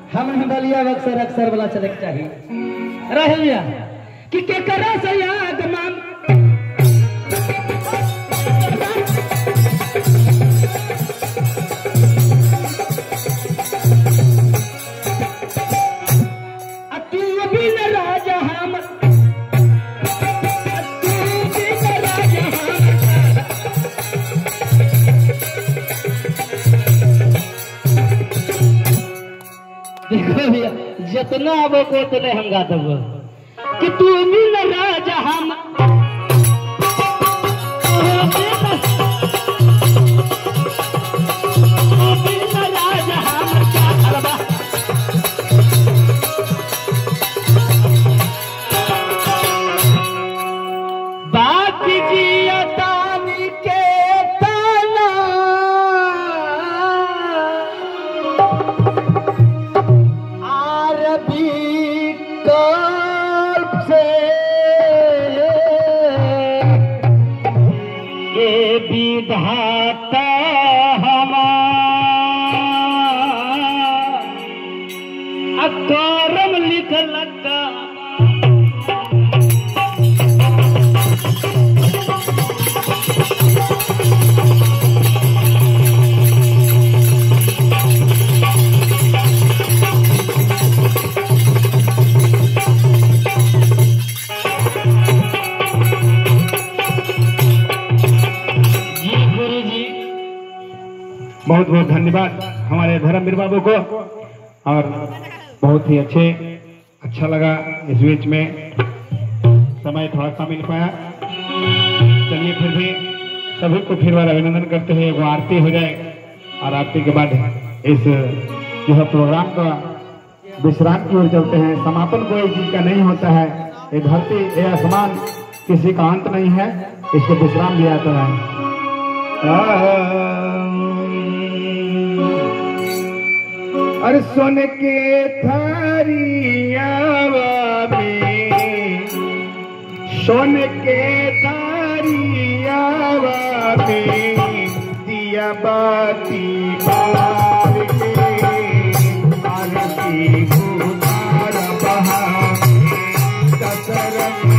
हम बलिया अक्सर अक्सर वाला चले के चाहिए रहिया कि के करा से याद मान देखो भैया जितना अब को उतने हम गा दब कि तू मिल राजा हम राजा हम क्या करबा बाकी जिया तानी के ताना विधाता करम लिख लगा बहुत बहुत धन्यवाद हमारे धर्मवीर बाबू को और बहुत ही अच्छा लगा। इस बीच में समय थोड़ा सा मिल पाया। चलिए फिर भी सभी को फिर बार अभिनंदन करते हुए वो आरती हो जाए और आरती के बाद इस जो प्रोग्राम का विश्राम की ओर चलते हैं। समापन कोई चीज का नहीं होता है। ये धरती ये आसमान किसी का अंत नहीं है, इसको विश्राम दिया जाता है। अरे सोने के थारिया में सोने के थारिया में दिया बाती बार के आरती गुजार बहा कसरत